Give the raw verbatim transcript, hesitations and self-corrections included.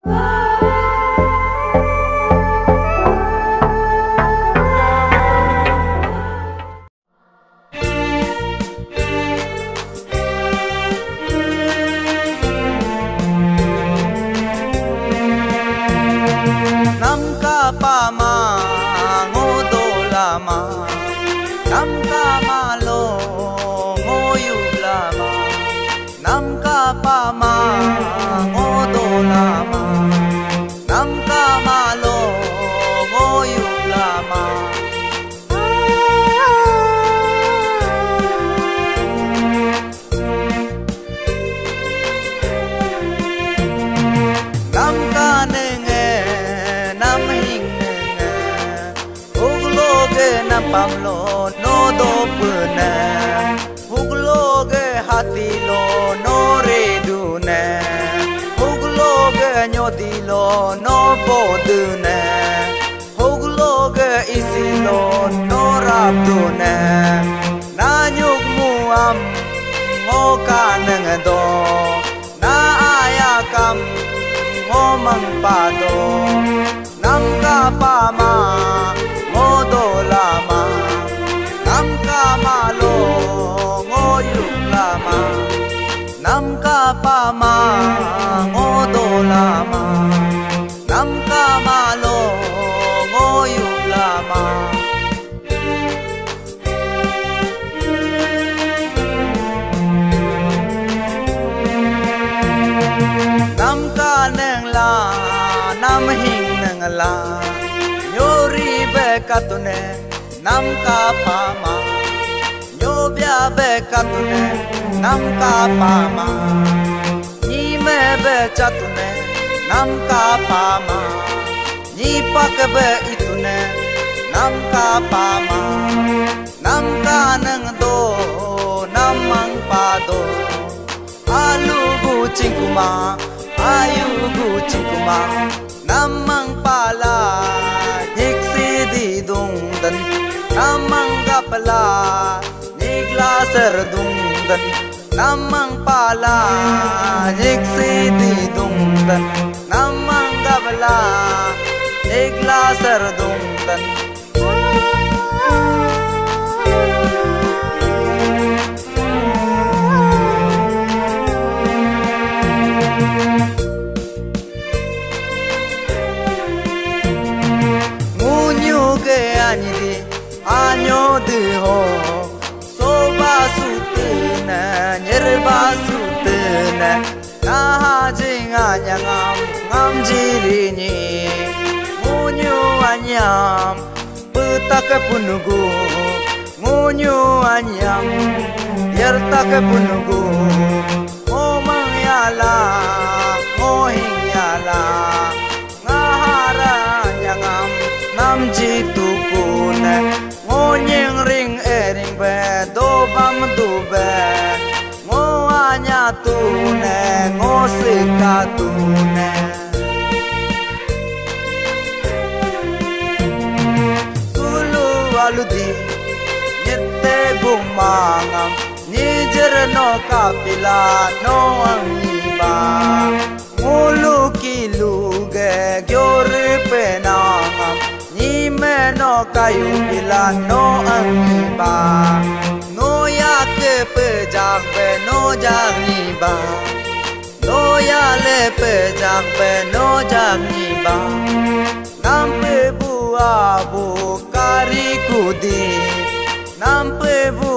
Pamlo no do pune hugloge hatilo no redune hugloge nyodilo no bodune hugloge isilo no rabdune na nyuk muam ngoka nangdo na ayakam ngomang pado namka pama ngodo lama namka malo ngoyuk lama namka pama ngodo lama namka malo ngoyuk lama namka neng la nam hing neng la nyori be katune namka pama nyobya be katune namka pama ni me be chatune namka pama ni pak be itune namka pama namka nang do namang pado alu gu chingkuma ayu gu chingkuma namang pala di dung dan namang gapala nigla ser dung dan namang pala niksi di dung dan namang gapala nigla ser dung dan anyo de ho soba sutena nyerba sutena na jing anyam ngam jiri ni munyu anyam putak punugu munyu anyam yertak punugu omang yala mohing yala ngahara nyangam nam jitukune ngonyeng ring ering be do bam du be ngo anya tu ne ngo sika tu ne sulu aludi nyette gumangam nijer no kapila no angiba ngulu kilu ge gyore pe nangam ni me no kayu bila no angiba no ya ke pe jak pe no jak ni ba no ya le pe jak pe no jak ni ba nam pe bu abu kari kudi nam pe bu